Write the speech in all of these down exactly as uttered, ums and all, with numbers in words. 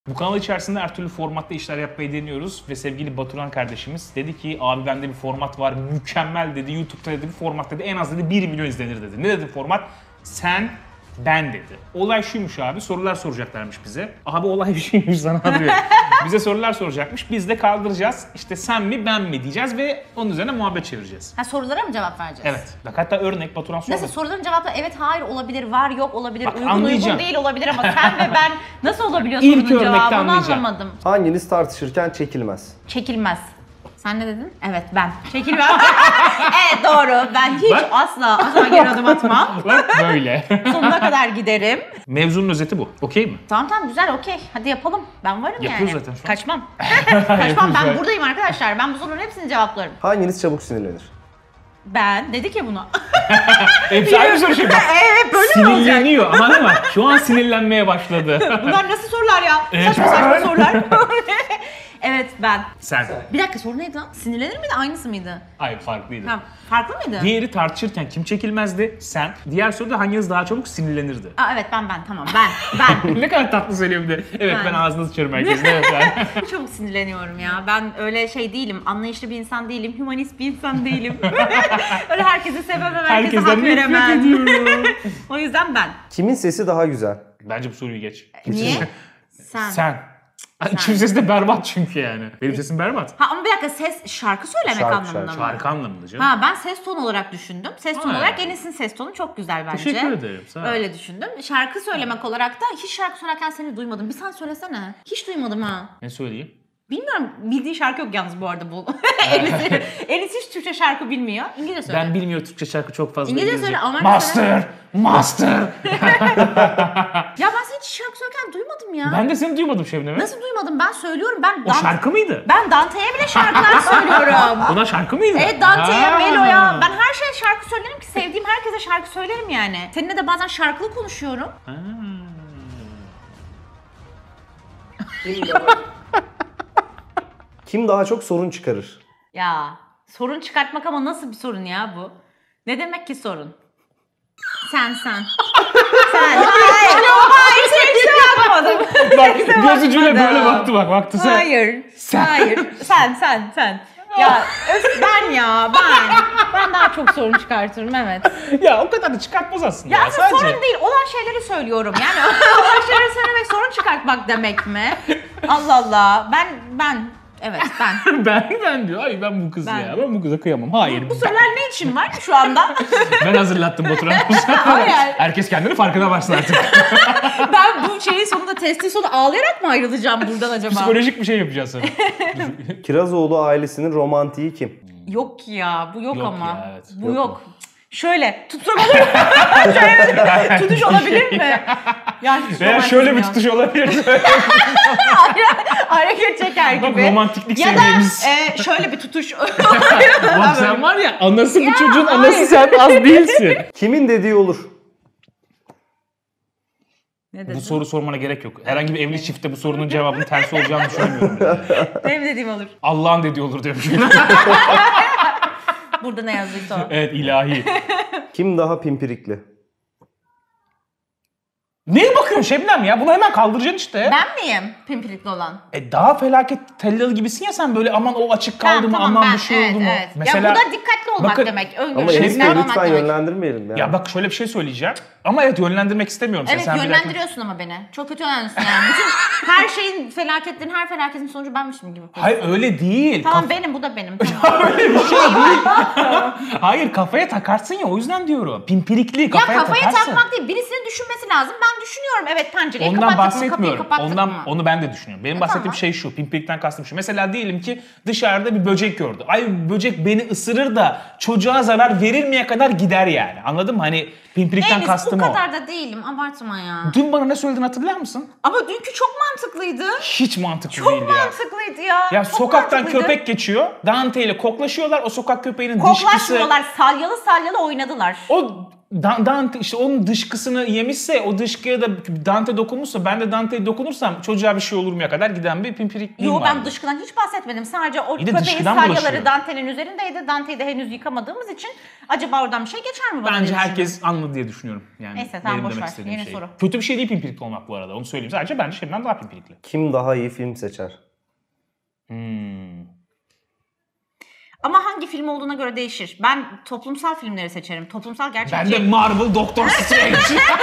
Bu kanal içerisinde her türlü formatta işler yapmayı deniyoruz ve sevgili Baturan kardeşimiz dedi ki abi bende bir format var mükemmel dedi, YouTube'da dedi bir format dedi en az dedi bir milyon izlenir dedi. Ne dedi format? Sen, ben dedi. Olay şuymuş abi, sorular soracaklarmış bize. Abi olay bir şeymiş sana diyor. Bize sorular soracakmış, biz de kaldıracağız. İşte sen mi ben mi diyeceğiz ve onun üzerine muhabbet çevireceğiz. Ha, sorulara mı cevap vereceğiz? Evet. Bak hatta örnek Baturan sordu. Nasıl soruların cevapları evet hayır olabilir, var yok olabilir, Bak, uygun anlayacağım. uygun değil olabilir ama sen ve ben nasıl olabiliyor İlk sorunun örnekte cevabını anlayacağım. anlamadım. Hanginiz tartışırken çekilmez? Çekilmez. Sen ne dedin? Evet ben. Çekilmez. Evet doğru. Ben hiç Bak. asla asla geri adım atmam. Bak böyle. Sonuna kadar giderim. Mevzunun özeti bu. Okey mi? Tamam tamam güzel okey. Hadi yapalım. Ben varım Yapıyoruz yani. zaten şu an. Kaçmam. Kaçmam. Yapıyoruz Ben zaten. buradayım arkadaşlar. Ben bu soruların hepsini cevaplarım. Hanginiz çabuk sinirlenir? Ben dedik ya bunu. Hepsi aynı soru şimdi. Evet böyle mi olacak? Sinirleniyor aman ama şu an sinirlenmeye başladı. Bunlar nasıl sorular ya? Saçma saçma sorular. Evet ben. Sen. Bir dakika soru neydi lan? Sinirlenir miydi? Aynısı mıydı? Hayır farklıydı. Ha, farklı mıydı? Diğeri tartışırken kim çekilmezdi? Sen. Diğer soruda hanginiz daha çabuk sinirlenirdi? Aa, evet ben ben tamam ben ben. Ne kadar tatlı söylüyorum de. Evet ben, Ben. ağzını sıçıyorum herkesin. Evet ben. Çok sinirleniyorum ya. Ben öyle şey değilim. Anlayışlı bir insan değilim. Humanist bir insan değilim. Öyle herkesi sevemem, herkese hak Herkesten nefret veremem. ediyorum. O yüzden ben. Kimin sesi daha güzel? Bence bu soruyu geç. Niye? Sen. Sen. Kim sesi de berbat çünkü yani. Benim sesim berbat. Ha ama bir dakika ses şarkı söylemek Şarkı, anlamında şarkı. mı? Şarkı anlamında canım. Ha ben ses tonu olarak düşündüm. Ses tonu Ha. olarak Enes'in ses tonu çok güzel bence. Teşekkür ederim. Sağ ol. Öyle düşündüm. Şarkı söylemek olarak da hiç şarkı söylerken seni duymadım. Bir sen söylesene. Hiç duymadım ha. Ne söyleyeyim? Bilmiyorum. Bildiği şarkı yok yalnız bu arada bu. Enes, Enes hiç Türkçe şarkı bilmiyor. İngilizce söyle. Ben bilmiyorum Türkçe şarkı çok fazla. İngilizce söyle, Almanca Master! Master! Ya ben seni hiç şarkı söylerken duymadım ya. Ben de seni duymadım Şebnem'e. Nasıl duymadım? Ben söylüyorum. Ben O Dan- şarkı mıydı? Ben Dante'ye bile şarkılar söylüyorum. Ona şarkı mıydı? Evet Dante'ye, Ha. Melo'ya. Ben her şeye şarkı söylerim ki sevdiğim herkese şarkı söylerim yani. Seninle de bazen şarkılı konuşuyorum. Ha. Kim daha çok sorun çıkarır? Ya sorun çıkartmak ama nasıl bir sorun ya bu? Ne demek ki sorun? Sen sen. Sen. Hayır. Hayır sen hiç de bakmadım. Bak Hiç de göz ucuyla bakmadım. böyle baktı bak baktı sen. Hayır. Sen. Hayır. Sen sen sen. Ya öf ben ya ben. Ben daha çok sorun çıkartırım evet. Ya o kadar da çıkartmaz aslında. Ya Ya, aslında sadece. sorun değil olan şeyleri söylüyorum yani olan şeyleri söylemek sorun çıkartmak demek mi? Allah Allah ben ben evet ben. ben ben diyor. Ay ben bu kız Ben. ya. Ben bu kıza kıyamam. Hayır. Bu sorular ne için var şu anda? Ben hazırlattım Baturan. Hayır. Herkes kendini farkına varsın artık. Ben bu şeyin sonunda testin sonu ağlayarak mı ayrılacağım buradan acaba? Psikolojik bir şey yapacağız sana. Kirazoğlu ailesinin romantiği kim? Yok ki ya bu yok, Yok ama. ya, evet. Bu Yok yok. Şöyle tutsak olur mu? Şöyle tutuş olabilir mi? Yani hiç Veya şöyle bir romantizm tutuş olabilir. yok. Hareket çeker Bak gibi. romantiklik Ya sevdiğimiz. da e, şöyle bir tutuş. Bak sen var ya anası bu Ya, çocuğun hayır. anası sen az değilsin. Kimin dediği olur? Ne Bu dedin? soru sormana gerek yok. Herhangi bir evli çiftte bu sorunun cevabının tersi olacağını düşünmüyorum. Yani. Benim dediğim olur. Allah'ın dediği olur diyormuş. Burada ne yazdıysa o. Evet ilahi. Kim daha pimpirikli? Neye bakıyorsun Şebnem ya? Bunu hemen kaldıracaksın işte. Ben miyim pimpirikli olan? E daha felaket tellalı gibisin ya sen böyle aman o açık kaldı Ben, mı tamam, aman ben, bir şey evet, oldu mu? evet. Mesela ya bu da dikkatli olmak bakın- demek. Ama Öngörülerini Enes Bey almak lütfen demek. yönlendirmeyelim ya. ya bak şöyle bir şey söyleyeceğim. Ama evet yönlendirmek istemiyorum. Evet sen bir dakika- yönlendiriyorsun ama beni. Çok kötü yönlendiriyorsun yani. Bütün her şeyin felaketlerin, her felaketin sonucu benmişim gibi. Hayır öyle değil. Tamam Kaf- benim bu da benim. Tamam. öyle bir şey değil. Hayır kafaya takarsın ya o yüzden diyorum. Pimpirikli Ya kafaya, kafaya takarsın. takmak değil. Birisinin düşünmesi lazım. Ben düşünüyorum. Evet pencereyi Ondan kapattık mı, bahsetmiyorum. kapıyı kapattık Ondan mı? onu ben de düşünüyorum. Benim E, bahsettiğim tamam. şey şu. Pimpirikten kastım şu. Mesela diyelim ki dışarıda bir böcek gördü. Ay böcek beni ısırır da çocuğa zarar verilmeye kadar gider yani. Anladın mı? Hani pimpirikten Enis kastım bu o. kadar da değilim. Abartma ya. Dün bana ne söyledin hatırlar mısın? Ama dünkü çok mantıklıydı. Hiç mantıklı Çok değildi ya. mantıklıydı ya. Ya Çok sokaktan mantıklıydı. köpek geçiyor. Dante ile koklaşıyorlar. O sokak köpeğinin dışkısı... Koklaşmıyorlar. Salyalı salyalı oynadılar. O Dan- Dante işte onun dışkısını yemişse, o dışkıya da Dante dokunmuşsa, ben de Dante'ye dokunursam çocuğa bir şey olur muya kadar giden bir pimpirikliğim Yo var. ben dışkıdan hiç bahsetmedim. Sadece o İyi de köpeğin dışkıdan salyaları bulaşıyor. Dante'nin üzerindeydi. Dante'yi de henüz yıkamadığımız için acaba oradan bir şey geçer mi bana? Bence diye herkes düşündüm. anladı diye düşünüyorum. Yani Neyse, tamam, benim boş demek ver. istediğim Yeni şey. soru. Kötü bir şey değil pimpirikli olmak bu arada. Onu söyleyeyim. Sadece bence Şebnem daha pimpirikli. Kim daha iyi film seçer? Hmm. Ama hangi film olduğuna göre değişir. Ben toplumsal filmleri seçerim. Toplumsal gerçekçi. Ben de Marvel Doctor Strange.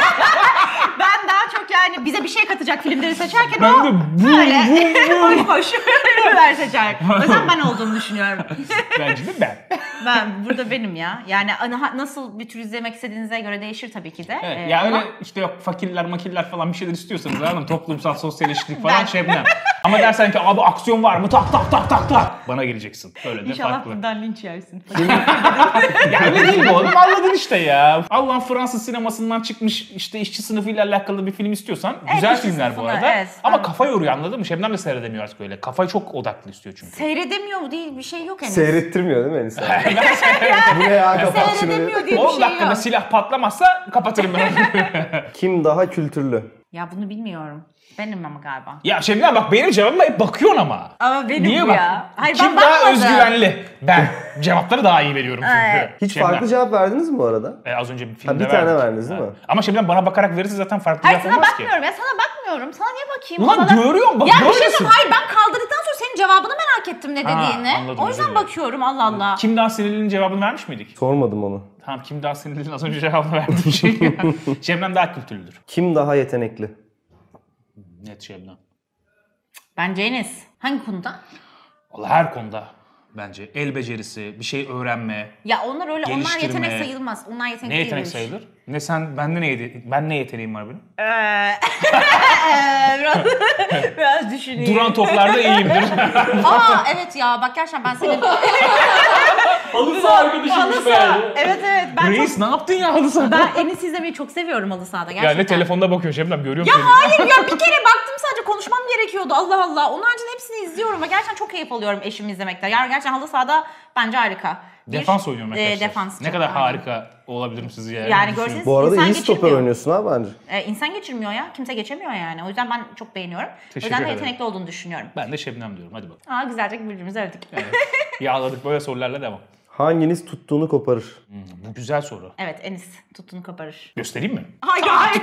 Ben daha çok yani bize bir şey katacak filmleri seçerken Ben o de bu öyle bu bu. boş boş filmler seçer. O yüzden ben olduğunu düşünüyorum. Bence de ben. Ben burada benim ya. Yani ana- nasıl bir tür izlemek istediğinize göre değişir tabii ki de. Evet, Ee, ya ama öyle işte yok fakirler makiller falan bir şeyler istiyorsanız anladın mı? Toplumsal sosyal eşitlik falan Ben- Şebnem. Ama dersen ki abi aksiyon var mı? Tak tak tak tak tak. Bana geleceksin. Öyle de İnşallah farklı. bundan linç yersin. Ya öyle değil bu oğlum, anladın işte ya. Allah'ın Fransız sinemasından çıkmış işte işçi sınıfıyla alakalı bir film istiyorsan güzel işçi filmler bu sınıfına, arada. evet, Ama ben- kafa yoruyor, anladın mı? Şebnem de seyredemiyor artık öyle. Kafayı çok odaklı istiyor çünkü. Seyredemiyor mu değil bir şey yok henüz. Seyrettirmiyor değil mi Enis abi? Bu ne ya, kapat şunu. Seyredemiyor diye bir on şey dakikada yok. silah patlamazsa kapatırım ben. Kim daha kültürlü? Ya bunu bilmiyorum. Benim ama galiba. Ya Şebnem bak benim cevabıma hep bakıyorsun ama. Ama benim Niye bu bak? ya. Hayır, Kim ben daha bakmadım. özgüvenli? Ben. Cevapları daha iyi veriyorum çünkü. Evet. Hiç Şebnem. farklı cevap verdiniz mi bu arada? E, az önce bir filmde Ha, bir tane verdik. verdiniz değil mi? Ama Şebnem bana bakarak verirse zaten farklı Hayır cevap sana olmaz ki. bakmıyorum ya sana bakmıyorum. Sana niye bakayım? Ulan Bana da- görüyorum bak Ya bir şey böylesin. söyleyeyim. Hayır ben kaldırdıktan sonra senin cevabını merak ettim ne Ha, dediğini. anladım, O özür yüzden dilerim. bakıyorum Allah Allah. Kim daha sinirlinin cevabını vermiş miydik? Sormadım onu. Tamam, kim daha sinirlinin az önce cevabını verdim. Şebnem daha kültürlüdür. Kim daha yetenekli? Net Şebnem. Bence Enes. Hangi konuda? Vallahi her konuda bence. El becerisi, bir şey öğrenme. Ya onlar öyle onlar Geliştirme. yetenek sayılmaz. Onlar yetenek Ne yetenek değilmiş. sayılır? Ne sen, bende ne yedi- ben ne yeteneğim var benim? Ee, biraz, biraz düşüneyim. Duran toplarda iyiyimdir. Aa evet ya bak gerçekten ben senin... Halı saha arkadaşıymış Halı be saha. yani. Evet evet ben çok... Reis ne yaptın ya halı sahada? Ben Enes izlemeyi çok seviyorum halı sahada gerçekten. Ya ne telefonda bakıyor Şebnem, görüyorum Ya seni. hayır ya bir kere baktım sadece konuşmam gerekiyordu Allah Allah. Onun haricinde hepsini izliyorum ve gerçekten çok keyif alıyorum eşimi izlemekten. Yani gerçekten halı sahada bence harika. Bir, Defans oynuyorum e, arkadaşlar. defans ne çok kadar aynen. harika olabilirim sizi yani. Yani düşünün. görseniz- Bu arada İnsan iyi stoper geçirmiyor. oynuyorsun ha bence. Ee, insan geçirmiyor ya. Kimse geçemiyor yani. O yüzden ben çok beğeniyorum. O Teşekkür yüzden de ederim. yetenekli olduğunu düşünüyorum. Ben de Şebnem diyorum, hadi bakalım. Aa güzelce birbirimizi övdük. Evet. Yağladık, böyle sorularla devam. Hanginiz tuttuğunu koparır? Hmm, bu güzel soru. Enis tuttuğunu koparır. Göstereyim mi? Hayır hayır.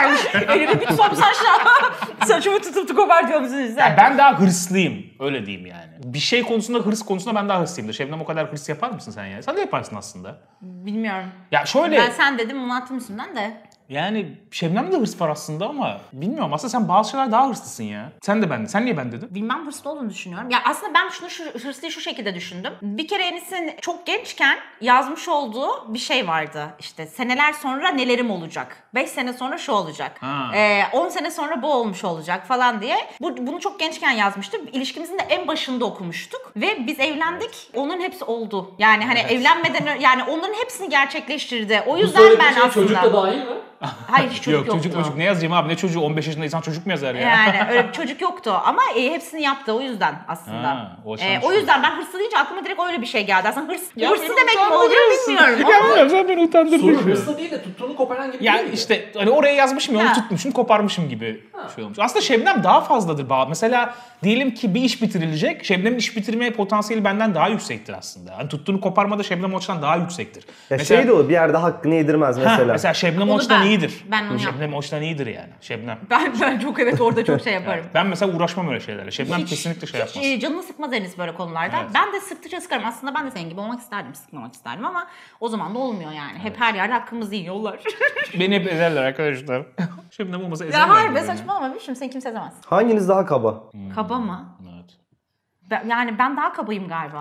Elini bir tutam saçla. Saçımı tutup kopar diyor musunuz? Ya ben daha hırslıyım, öyle diyeyim yani. Bir şey konusunda, hırs konusunda ben daha hırslıyımdır. Şebnem o kadar hırs yapar mısın sen ya? Sen de yaparsın aslında. Bilmiyorum. Ya şöyle, Ben sen dedim onu attım üstümden de. yani Şebnem'de de hırs var aslında ama bilmiyorum, aslında sen bazı şeyler daha hırslısın ya. Sen de ben de. Sen niye ben dedin? Bilmem hırslı olduğunu düşünüyorum. Ya aslında ben şunu şu, hırslıyı şu şekilde düşündüm. Bir kere Enis'in çok gençken yazmış olduğu bir şey vardı. İşte seneler sonra nelerim olacak. beş sene sonra şu olacak. Ha. Ee, on sene sonra bu olmuş olacak falan diye. Bu, bunu çok gençken yazmıştı. İlişkimizin de en başında okumuştuk. Ve biz evlendik. Onun hepsi oldu. Yani hani evlenmeden ö- yani onların hepsini gerçekleştirdi. O Bu yüzden söylediğin ben şey aslında... çocuk da dahil mi? Hayır hiç çocuk Yok yoktu. çocuk çocuk ne yazacağım abi, ne çocuğu, on beş yaşında insan çocuk mu yazar ya? Yani öyle bir çocuk yoktu ama e, hepsini yaptı o yüzden aslında. Ha, o e, şans. o yüzden ben hırslı deyince aklıma direkt öyle bir şey geldi. Aslında hırs, Ya hırslı beni demek mi oluyor utandırıyorsun. bilmiyorum ama Ya sen beni utandırdın. Soru hırsla değil de tuttuğunu koparan gibi Ya değil mi? işte hani oraya yazmışım ya, onu Ha. tutmuşum, koparmışım gibi şey olmuş. Aslında Şebnem daha fazladır bağ. Mesela diyelim ki bir iş bitirilecek. Şebnem'in iş bitirme potansiyeli benden daha yüksektir aslında. Hani tuttuğunu koparmada Şebnem o açıdan daha yüksektir. Ya mesela, şey de olur, bir yerde hakkını yedirmez Ha, mesela. mesela Şebnem o Onu açıdan ben- iyidir. ben onu Şebnem o açıdan iyidir yani. Şebnem. ben, ben çok evet orada çok şey yaparım. Ben mesela uğraşmam öyle şeylerle. Şebnem Hiç- kesinlikle şey hiç, yapmaz. e, canını sıkmaz Enis böyle konularda. Evet. Ben de sıktıkça sıkarım. Aslında ben de senin gibi olmak isterdim, sıkmamak isterdim ama o zaman da olmuyor yani. Hep her yerde hakkımızı yiyorlar. Beni hep ezerler arkadaşlar. Şebnem olmasa ezerler. ya hayır be beni. saçmalama şimdi seni kimse ezemez. Hanginiz daha kaba? Kaba mı? Evet. Ben- yani ben daha kabayım galiba.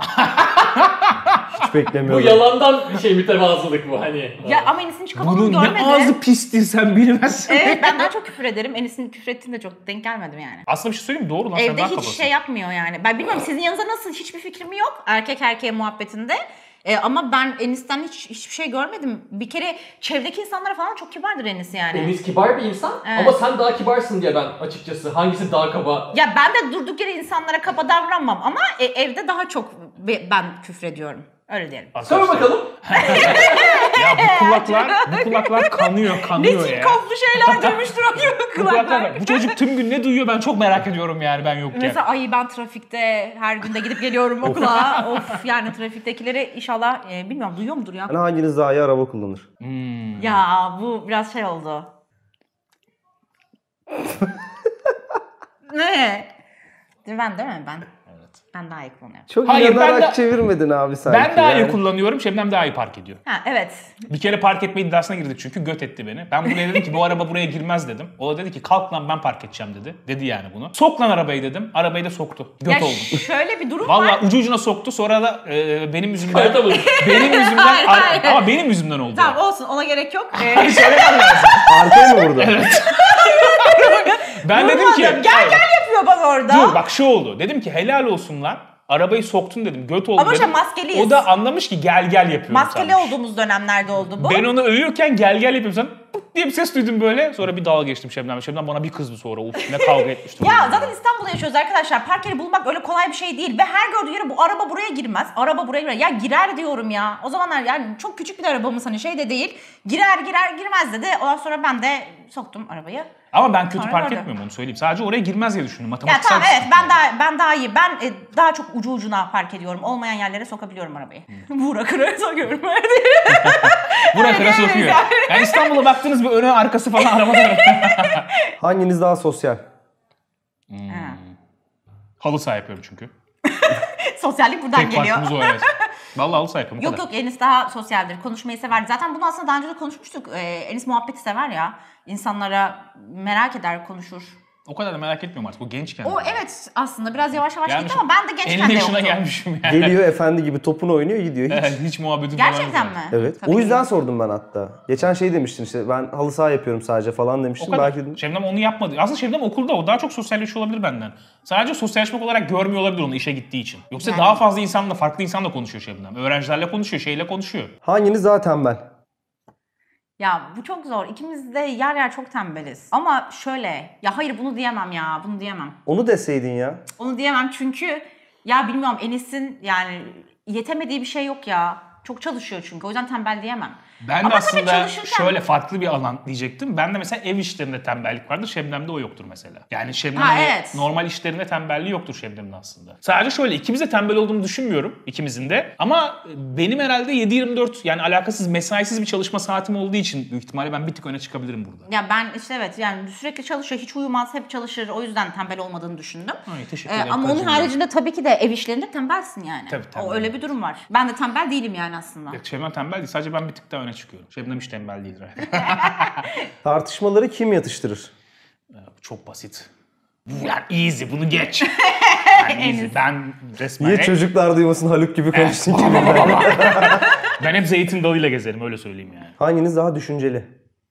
Hiç Bu beklemiyordum. yalandan bir şey mütevazılık bu hani. ya ama Enis'in hiç kaba olduğunu Bunun ne görmedim. ağzı pistir sen bilmezsin. Evet ben daha çok küfür ederim. Enis'in küfür ettiğinde çok denk gelmedim yani. Aslında bir şey söyleyeyim mi? Doğru lan, sen Evde daha hiç kabasın. şey yapmıyor yani. Ben bilmiyorum sizin yanınızda nasıl hiçbir fikrim yok. Erkek erkeğe muhabbetinde. Ee, ama ben Enis'ten hiç hiçbir şey görmedim. Bir kere çevredeki insanlara falan çok kibardır Enis yani. Enis kibar bir insan Evet. ama sen daha kibarsın diye ben açıkçası hangisi daha kaba. Ya ben de durduk yere insanlara kaba davranmam ama e, evde daha çok be- ben küfrediyorum. Öyle diyelim. Sor bakalım. Ya bu kulaklar, bu kulaklar kanıyor, Ne kanıyor ya. çirkoflu şeyler duymuştur o gibi Bu kulaklar, kulaklar. bu çocuk tüm gün ne duyuyor ben çok merak ediyorum yani ben yokken. Mesela ay ben trafikte her günde gidip geliyorum okula. Of yani trafiktekileri inşallah e, bilmiyorum duyuyor mudur ya? Yani hanginiz daha iyi araba kullanır? Hmm. Ya bu biraz şey oldu. Ne? Ben değil mi? Ben. Evet. Ben daha iyi kullanıyorum. Çok Hayır, inanarak ben de- çevirmedin abi sanki. Ben daha iyi yani. kullanıyorum, Şebnem daha iyi park ediyor. Ha evet. Bir kere park etme iddiasına girdik çünkü göt etti beni. Ben buraya dedim ki bu araba buraya girmez dedim. O da dedi ki kalk lan ben park edeceğim dedi. Dedi yani bunu. Sok lan arabayı dedim. Arabayı da soktu. Göt Ya oldum. şöyle bir durum var. Vallahi ucu ucuna soktu sonra da e, benim yüzümden Kayıta bak. benim yüzümden Hayır, ar- hayır. ama benim yüzümden oldu. Tamam olsun ona gerek yok. Ee, Söylemem lazım. Arkaya mı vurdu? Ben dedim ki Durmadım. Gel gel yapıyor bak orada. dur bak şu oldu. Dedim ki helal olsun lan. Arabayı soktun dedim. Göt oldu Ama dedim. işte maskeliyiz. O da anlamış ki gel gel yapıyorum Maskeli sanmış. olduğumuz dönemlerde oldu bu. Ben onu övüyorken gel gel yapıyorum sen pıt diye bir ses duydum böyle. Sonra bir dalga geçtim Şebnem'le. Şebnem bana bir kızdı sonra. Uf ne kavga etmiştim. Ya zaten İstanbul'da yaşıyoruz arkadaşlar. Park yeri bulmak öyle kolay bir şey değil. Ve her gördüğü yere bu araba buraya girmez. Araba buraya girer. Ya girer diyorum ya. O zamanlar yani çok küçük bir arabamız hani şey de değil. Girer girer girmez dedi. Ondan sonra ben de soktum arabayı. Ama ben kötü Sonra park gördüm. etmiyorum onu söyleyeyim. Sadece oraya girmez diye düşündüm. Ya Matematiksel tamam bir evet sıkıntı ben yani. daha ben daha iyi. Ben e, daha çok ucu ucuna park ediyorum. Olmayan yerlere sokabiliyorum arabayı. Vura kıraya sokuyorum. Burak Öyle arası değil okuyor. yani. Yani İstanbul'a baktınız bir önü arkası falan arabada. Hanginiz daha sosyal? Ha. Halı saha yapıyorum çünkü. Sosyallik buradan Tek geliyor. farkımız o evet. Vallahi halı saha yapıyorum. o Yok kadar. yok Enis daha sosyaldir. Konuşmayı sever. Zaten bunu aslında daha önce de konuşmuştuk. Ee, Enis muhabbeti sever ya. İnsanlara merak eder, konuşur. O kadar da merak etmiyorum artık. Bu gençken. O evet aslında biraz yavaş yavaş gitti Gelmişim. ama ben de gençken elli de yaşına yoktum. gelmişim yani. Geliyor efendi gibi topunu oynuyor gidiyor hiç. Evet, hiç muhabbetim falan Gerçekten yok mi? yani. Evet. Tabii o yüzden ki. sordum ben hatta. Geçen şey demiştin işte ben halı saha yapıyorum sadece falan O demiştin. kadar. Belki dedim. Şebnem onu yapmadı. Aslında Şebnem okulda o daha çok sosyalleşiyor olabilir benden. Sadece sosyalleşmek olarak görmüyor olabilir onu işe gittiği için. Yoksa Yani. daha fazla insanla, farklı insanla konuşuyor Şebnem. Öğrencilerle konuşuyor, şeyle konuşuyor. Hanginiz daha tembel? Ya bu çok zor. İkimiz de yer yer çok tembeliz. Ama şöyle, ya hayır bunu diyemem ya, bunu diyemem. Onu deseydin ya. Onu diyemem çünkü ya bilmiyorum Enis'in yani yetemediği bir şey yok ya. Çok çalışıyor çünkü o yüzden tembel diyemem. Ben Ama de tabii aslında çalışırken- şöyle farklı bir alan diyecektim. Ben de mesela ev işlerinde tembellik vardır. Şebnem'de o yoktur mesela. Yani Şebnem Ha, hani evet. normal işlerinde tembelliği yoktur Şebnem'in aslında. Sadece şöyle ikimiz de tembel olduğunu düşünmüyorum ikimizin de. Ama benim herhalde yedi yirmi dört yani alakasız mesaisiz bir çalışma saatim olduğu için büyük ihtimalle ben bir tık öne çıkabilirim burada. Ya ben işte evet yani sürekli çalışıyor, hiç uyumaz, hep çalışır. O yüzden tembel olmadığını düşündüm. Ay, teşekkür Ee, ederim. ama onun karıcığım. haricinde tabii ki de ev işlerinde tembelsin yani. Tabii, tembel. O öyle bir durum var. Ben de tembel değilim yani aslında. Yok, Şebnem tembel değil. Sadece ben bir tık daha öne çıkıyorum. Şebnem hiç tembel değildir. Tartışmaları kim yatıştırır? Bu çok basit. Bu yani easy. Bunu geç. Yani easy. Ben resmen... Niye hep- çocuklar duymasın Haluk gibi konuştun ki? Ben hep zeytin dalıyla gezerim öyle söyleyeyim yani. Hanginiz daha düşünceli?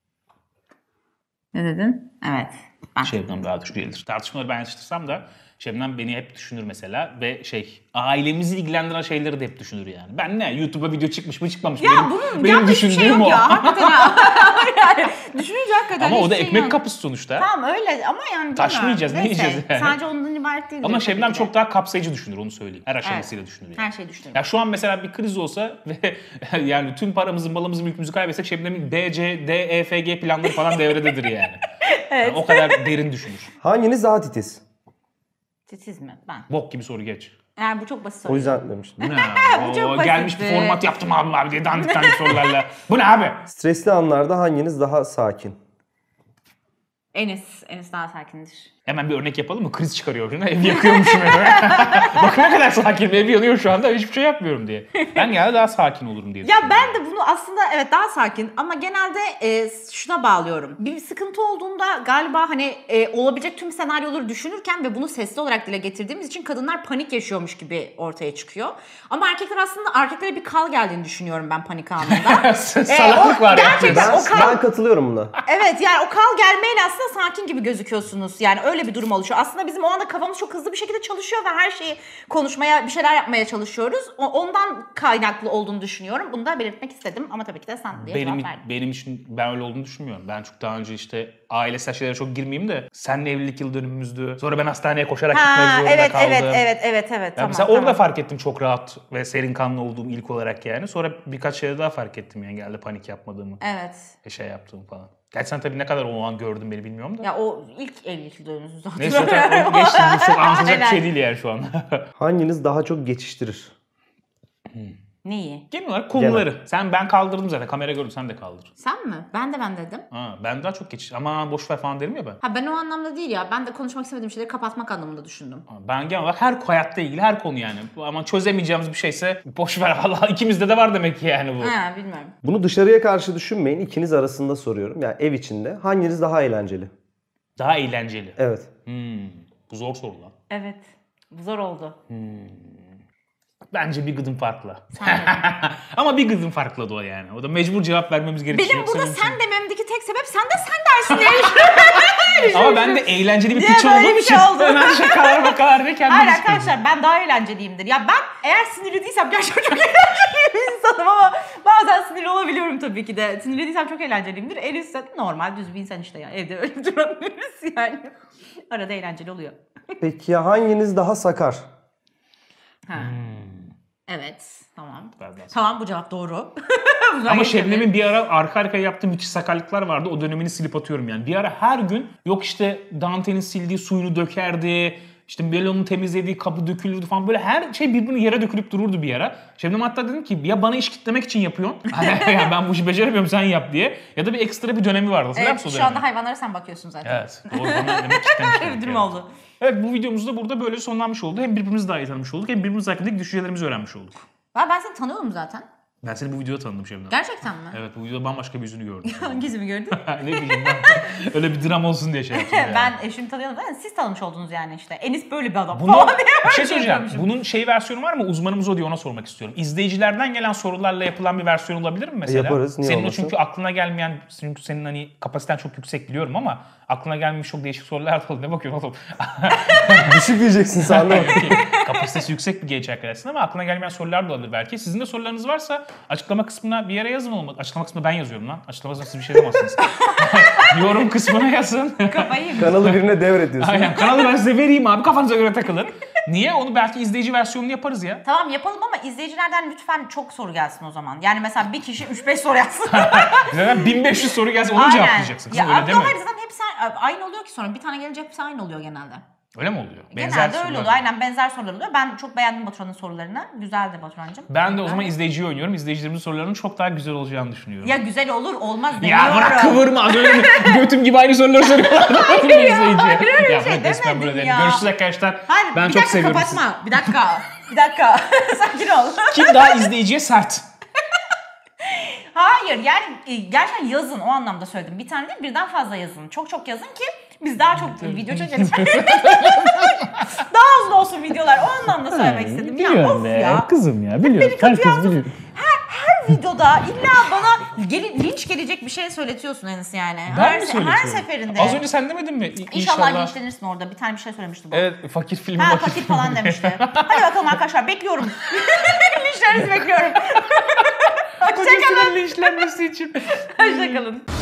Ne dedin? Evet. Ben. Şebnem daha düşüncelidir. Tartışmaları ben yatıştırsam da Şebnem beni hep düşünür mesela ve şey ailemizi ilgilendiren şeyleri de hep düşünür yani. Ben ne YouTube'a video çıkmış mı çıkmamış mı? Ya benim, bunun benim yaptığı hiçbir şey düşündüğüm yok o. ya. Hakikaten ha. yani düşününce hakikaten Ama o da hiçbir şey ekmek yok. kapısı sonuçta. Tamam öyle ama yani Taş mı bilmiyorum. yiyeceğiz, ne Neyse, yiyeceğiz yani? Sadece ondan ibaret değil. Ama tabii Şebnem ki de. çok daha kapsayıcı düşünür onu söyleyeyim. Her aşamasıyla düşünür yani. Her şeyi düşünüyorum. Ya şu an mesela bir kriz olsa ve yani tüm paramızı, malımızı, mülkümüzü kaybetsek Şebnem'in B, C, D, E, F, G planları falan devrededir yani. Evet. Yani o kadar derin düşünür. Hanginiz daha titiz? Titiz mi? Ben. Bok gibi soru geç. Yani bu çok basit soru. O yüzden demiştim. Bu ne Bu abi? çok Oo, basitti. gelmiş bir format yaptım abi abi diye dandik dandik sorularla. Bu ne abi? Stresli anlarda hanginiz daha sakin? Enis. Enis daha sakindir. Hemen bir örnek yapalım mı? Kriz çıkarıyor. Ev yakıyormuşum eve. Bakın ne kadar sakinim. Ev yanıyor şu anda. Hiçbir şey yapmıyorum diye. Ben genelde daha sakin olurum diye Ya düşünüyorum. ben de bunu aslında evet daha sakin ama genelde e, şuna bağlıyorum. Bir sıkıntı olduğunda galiba hani e, olabilecek tüm senaryoları düşünürken ve bunu sesli olarak dile getirdiğimiz için kadınlar panik yaşıyormuş gibi ortaya çıkıyor. Ama erkekler aslında erkeklere bir kal geldiğini düşünüyorum ben panik anında. Salaklık o var ya. gerçekten- Ben, o kal- ben katılıyorum buna. Evet yani o kal gelmeyle aslında sakin gibi gözüküyorsunuz. Yani öyle bir durum oluşuyor. Aslında bizim o anda kafamız çok hızlı bir şekilde çalışıyor ve her şeyi konuşmaya, bir şeyler yapmaya çalışıyoruz. O- Ondan kaynaklı olduğunu düşünüyorum. Bunu da belirtmek istedim ama tabii ki de sen diye Benim, cevap verdin. benim için ben öyle olduğunu düşünmüyorum. Ben çok daha önce işte ailesel şeylere çok girmeyeyim de seninle evlilik yıl dönümümüzdü. Sonra ben hastaneye koşarak gitmek Ha zorunda evet kaldım. evet evet evet evet Ya tamam. mesela tamam. orada fark ettim çok rahat ve serin kanlı olduğum ilk olarak yani. Sonra birkaç şeyde daha fark ettim yani geldi panik yapmadığımı. Evet. Ve şey yaptığımı falan. Gerçi sen tabii ne kadar o an gördün beni bilmiyorum da. Ya o ilk evlilik dönümümüzü zaten. Neyse zaten onu geçtim. Bu çok anlatacak bir şey değil yani şu an. Hanginiz daha çok geçiştirir? Neyi? Genel olarak konuları. Sen ben kaldırdım zaten. Kamera gördü sen de kaldır. Sen mi? Ben de ben dedim. Ha, ben daha çok geçiş. Ama boş ver falan derim ya ben. Ha ben o anlamda değil ya. Ben de konuşmak istemediğim şeyleri kapatmak anlamında düşündüm. Ha, Ben genel olarak her hayatta ilgili her konu yani. Ama çözemeyeceğimiz bir şeyse boş ver Allah. İkimizde de var demek ki yani bu. Ha bilmiyorum. Bunu dışarıya karşı düşünmeyin. İkiniz arasında soruyorum. Yani ev içinde. Hanginiz daha eğlenceli? Daha eğlenceli. Evet. Hmm, bu zor soru lan. Evet. Bu zor oldu. Bence bir gıdım farklı. Sen de. Ama bir gıdım farklı da o yani. O da mecbur cevap vermemiz gerekiyor. Benim burada Yoksa sen dememdeki tek sebep sen de sen dersin diye. Ama ben de eğlenceli bir Diye piç böyle olduğum bir için şey oldu. hemen şakalar bakalar ve kendimi Hayır sıkıyorum. arkadaşlar ben daha eğlenceliyimdir. Ya ben eğer sinirli değilsem gerçekten çok eğlenceli bir insanım ama bazen sinirli olabiliyorum tabii ki de. Sinirli değilsem çok eğlenceliyimdir. Elis de normal düz bir insan işte ya. Evde öyle duramıyoruz yani. Arada eğlenceli oluyor. Peki ya hanginiz daha sakar? Ha. Evet tamam. Ben de- Tamam bu cevap doğru. Ama Şebnem'in bir ara arka arkaya yaptığı müthiş sakarlıklar vardı. O dönemini silip atıyorum yani. Bir ara her gün yok işte Dante'nin sildiği suyunu dökerdi. İşte Melo'nun temizlediği kabı dökülürdü falan. Böyle her şey birbirine yere dökülüp dururdu bir ara. Şebnem hatta dedim ki ya bana iş kitlemek için yapıyorsun. ya ben bu işi beceremiyorum sen yap diye. Ya da bir ekstra bir dönemi vardı. Hatırlar Evet mısın o şu anda dönemi? hayvanlara sen bakıyorsun zaten. Evet. Doğru bana demek kitlemiş. Öyle bir durum oldu. Evet bu videomuz da burada böyle sonlanmış oldu. Hem birbirimizi daha iyi tanımış olduk hem birbirimiz hakkındaki düşüncelerimizi öğrenmiş olduk. Ben, ben seni tanıyorum zaten. Ben seni bu videoda tanıdım Şebnem. Gerçekten mi? Evet bu videoda bambaşka bir yüzünü gördüm. Hangisi mi gördün? ne bileyim ben. Öyle bir dram olsun diye şey yaptım yani. Ben eşimi tanıyorum zaten. Siz tanımış oldunuz yani işte. Enis böyle bir adam Bunu, falan diye bir şey ben söyleyeceğim. yapıyormuşum. Bunun şey versiyonu var mı? Uzmanımız o diye ona sormak istiyorum. İzleyicilerden gelen sorularla yapılan bir versiyon olabilir mi mesela? Yaparız, niye Senin o olmasın? çünkü aklına gelmeyen, çünkü senin hani kapasiten çok yüksek biliyorum ama aklına gelmemiş çok değişik sorular da oldu. Ne bakıyorsun oğlum? Düşük diyeceksin sandım. Kapasitesi yüksek bir genç arkadaşsın ama aklına gelmeyen sorular da olabilir belki. Sizin de sorularınız varsa açıklama kısmına bir yere yazın olmadı. Açıklama kısmına ben yazıyorum lan. Açıklama kısmına siz bir şey yazamazsınız. Yorum kısmına yazın. Kafayı yemiş. Kanalı birine devrediyorsun. Aynen kanalı ben size vereyim abi kafanıza göre takılın. Niye? Onu belki izleyici versiyonunu yaparız ya. Tamam yapalım ama izleyicilerden lütfen çok soru gelsin o zaman. Yani mesela bir kişi üç beş soru yazsın. Zaten bin beş yüz soru gelse onu Aynen. cevaplayacaksın. Ya, Öyle değil mi? hayır zaten hepsi aynı oluyor ki sonra. Bir tane gelince hepsi aynı oluyor genelde. Öyle mi oluyor? Genelde öyle sorular. oluyor. Aynen benzer sorular oluyor. Ben çok beğendim Baturan'ın sorularını. Güzeldi Baturan'cığım. Ben de o zaman izleyiciyi oynuyorum. İzleyicilerimizin sorularının çok daha güzel olacağını düşünüyorum. Ya güzel olur olmaz demiyorum. Ya bırak kıvırma. Az önce götüm gibi aynı soruları soruyorlar. Hayır ya, hayır öyle ya şey bırak resmen demedim böyle dedim. ya. Görüşürüz arkadaşlar. Hayır, Ben bir çok dakika seviyorum sizi. kapatma. Bir dakika. Bir dakika. Sakin ol. Kim daha izleyiciye sert? Hayır yani e, gerçekten yazın o anlamda söyledim. Bir tane değil birden fazla yazın. Çok çok yazın ki biz daha çok video çekelim. Daha uzun olsun videolar. O anlamda söylemek istedim. Ya of ya. Kızım ya biliyorum. Beni kötü yazdın. Her, her videoda illa bana gel, linç gelecek bir şey söyletiyorsun Enis yani. Ben her, mi her söyletiyorum? seferinde. Az önce sen demedin mi? İ- İnşallah linçlenirsin orada. Bir tane bir şey söylemişti bu. Evet fakir filmi Ha vakit fakir filmi. falan demişti. Hadi bakalım arkadaşlar bekliyorum. Linçlerinizi bekliyorum. Hoşçakalın. Kocasının linçlenmesi için. Hoşçakalın.